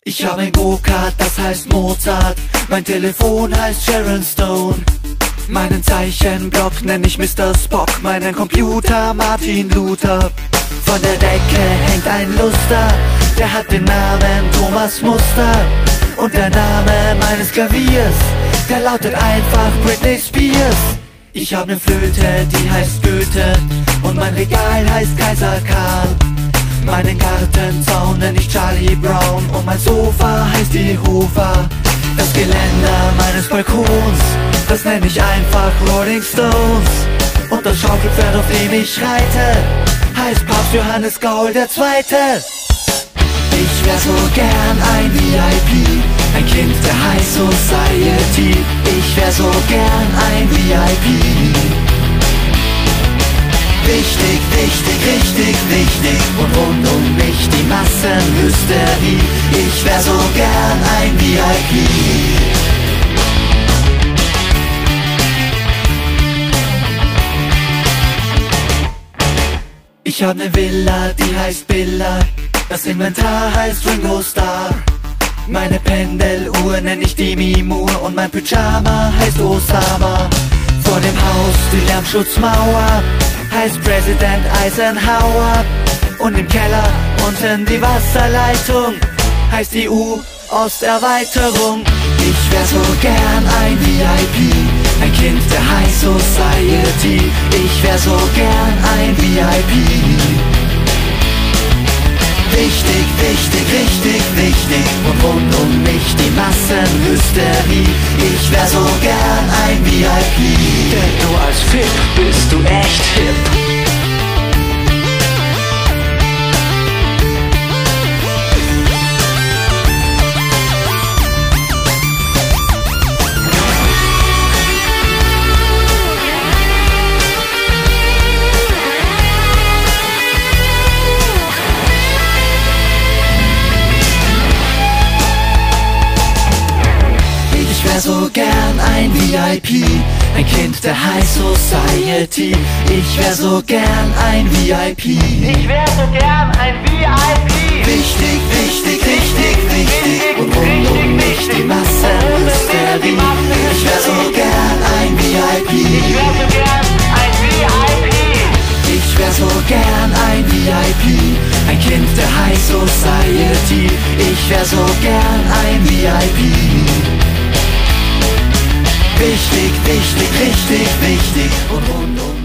Ich hab ein Go-Kart, das heißt Mozart. Mein Telefon heißt Sharon Stone. Meinen Zeichenblock nenn ich Mr. Spock. Meinen Computer Martin Luther. Von der Decke hängt ein Luster, der hat den Namen Thomas Muster. Und der Name meines Klaviers, der lautet einfach Britney Spears. Ich hab ne Flöte, die heißt Goethe. Und mein Regal heißt Kaiser Karl. Meinen Gartenzaun nenn ich Charlie Brown. Und mein Sofa heißt Jehova. Das Geländer meines Balkons, das nenn ich einfach Rolling Stones. Und das Schaukelpferd, auf dem ich reite, heißt Papst Johannes Gaul II. Ich wär so gern ein VIP, ein Kind der High Society. Ich wär so gern ein VIP. Wichtig, wichtig, richtig wichtig, und rund um mich die Massenhysterie. Ich wär so gern ein VIP. Ich hab ne Villa, die heißt Billa. Das Inventar heißt Ringo Starr. Meine Pendeluhr nenn ich Demi Moore. Und mein Pyjama heißt Osama. Vor dem Haus die Lärmschutzmauer heißt Präsident Eisenhower. Und im Keller unten die Wasserleitung heißt die U-Osterweiterung. Ich wär so gern ein VIP, ein Kind der High Society. Ich wär so gern ein VIP. Wichtig, wichtig, richtig wichtig, und rund um mich die Massenhysterie. Ich wär so gern ein VIP. Denn nur als Fipp bist du echt hip. Ich wär so gern ein VIP, ein Kind der High Society. Ich wär so gern ein VIP. Ich wär so gern ein VIP. Wichtig, wichtig, richtig wichtig, und rund um mich die Massenhysterie. Ich wär so gern ein VIP. Ich wär so gern ein VIP. Ich wär so gern ein VIP, ein Kind der High Society. Ich wär so gern ein VIP. Wichtig, wichtig, richtig wichtig, und rund um